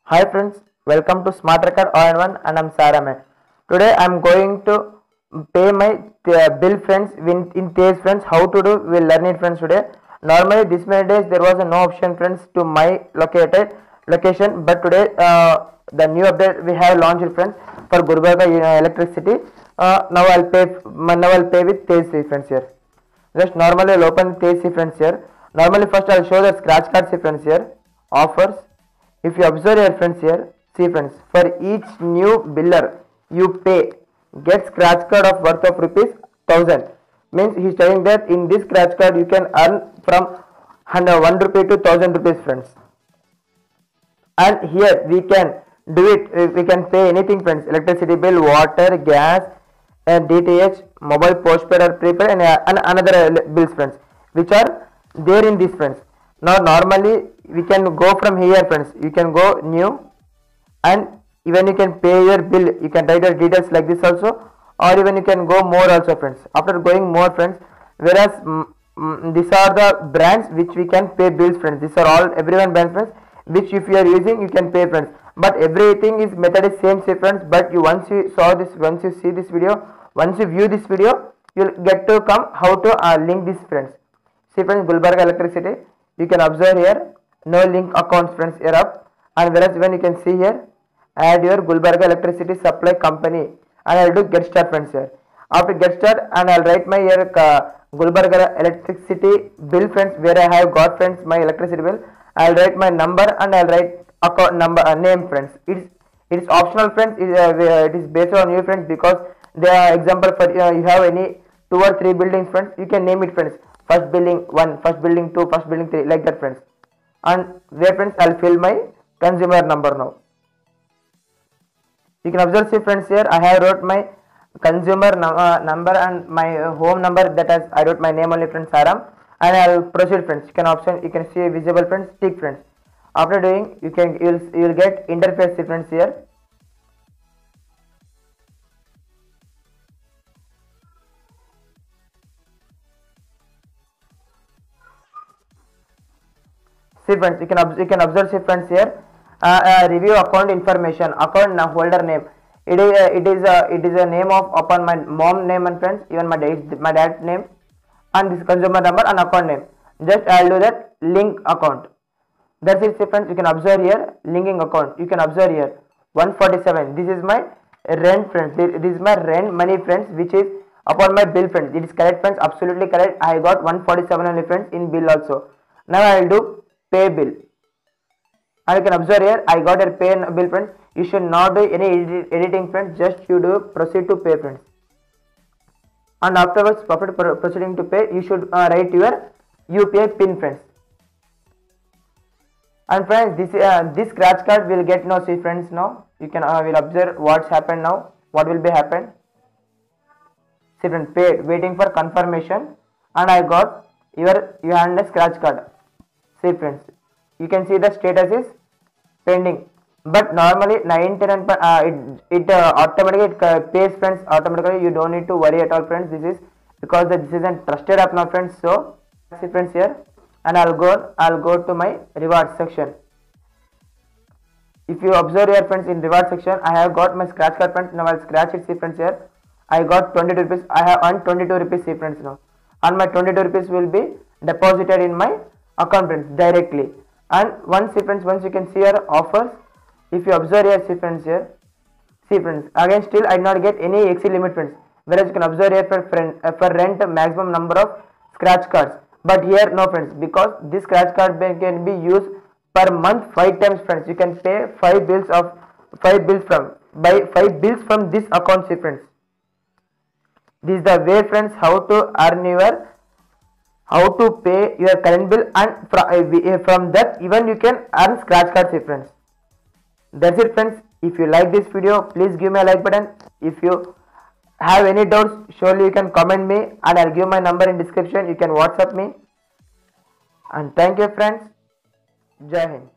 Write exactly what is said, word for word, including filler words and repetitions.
Hi friends, welcome to Smart Record All-in-One and I'm Saraman. Today I'm going to pay my uh, bill friends in, in Tej friends. How to do, we'll learn it friends today. Normally this many days there was a no option friends to my located location, but today uh, the new update we have launched friends for Gulbarga uh, electricity. Uh, now I'll pay now I'll pay with Tej friends here. Just normally I'll open Tej friends here. Normally first I'll show the scratch cards friends here. Offers. If you observe your friends here, see friends, for each new biller you pay, get scratch card of worth of rupees thousand. Means he is telling that in this scratch card you can earn from one rupee to thousand rupees friends. And here we can do it, we can pay anything friends, electricity bill, water, gas, and D T H, mobile postpaid or prepaid, and, uh, and another bills friends, which are there in these friends. Now normally we can go from here friends, you can go new, and even you can pay your bill, you can write your details like this also, or even you can go more also friends. After going more friends, whereas mm, mm, these are the brands which we can pay bills friends, these are all everyone brands friends, which if you are using you can pay friends, but everything is method is same say friends. But you once you saw this, once you see this video, once you view this video, you'll get to come how to uh, link this friends. See friends, Gulbarga electricity, you can observe here no link accounts friends here up, and whereas when you can see here add your Gulbarga electricity supply company, and I'll do get start friends here. After get start, and I'll write my here uh, Gulbarga electricity bill friends, where I have got friends my electricity bill. I'll write my number and I'll write account number uh, name friends. It's it's optional friends. It, uh, it is based on you friends, because the example for uh, you have any two or three buildings friends, you can name it friends. First building one, first building two, first building three, like that friends. And where friends I'll fill my consumer number now. You can observe see friends here I have wrote my consumer num uh, number and my uh, home number, that is I wrote my name only friends Saram, and I'll proceed friends. You can option you can see visible friends tick friends. After doing you can you'll you'll get interface see friends here. See friends, you can observe, you can observe see friends here. Uh, uh, review account information, account holder name. It is uh, it is uh, it is a name of upon my mom name and friends, even my dad my dad's name, and this consumer number and account name. Just I'll do that link account. That's it, friends. You can observe here linking account. You can observe here one forty-seven. This is my rent friends. This is my rent money friends, which is upon my bill friends. It is correct friends, absolutely correct. I got one forty-seven only friends in bill also. Now I will do pay bill. And you can observe here I got a pay bill friends. You should not do any edit, editing friends, just you do proceed to pay friends. And afterwards after proceeding to pay, you should uh, write your U P I pin friends. And friends, this uh, this scratch card will get now. See friends, now you can uh, will observe what's happened now, what will be happen. See friends, paid, waiting for confirmation, and I got your you hand a scratch card. See friends, you can see the status is pending, but normally ninety-nine uh, it, it uh, automatically it uh, pays friends automatically. You don't need to worry at all friends. This is because the, this is a trusted app now friends. So see friends here, and I'll go I'll go to my reward section. If you observe here friends, in reward section I have got my scratch card friends. Now I'll scratch it. See friends here, I got twenty-two rupees. I have earned twenty-two rupees. See friends now, and my twenty-two rupees will be deposited in my account friends directly. And once see friends, once you can see your offers, if you observe here see friends here, see friends again still I did not get any exceed limit friends, whereas you can observe here for friend uh, for rent maximum number of scratch cards, but here no friends, because this scratch card can be used per month five times friends. You can pay five bills of five bills from by five bills from this account. See friends, this is the way friends how to earn your how to pay your current bill, and from, from that even you can earn scratch cards. See friends, that's it friends. If you like this video, please give me a like button. If you have any doubts, surely you can comment me, and I'll give my number in description. You can WhatsApp me. And thank you friends. Jai Hind.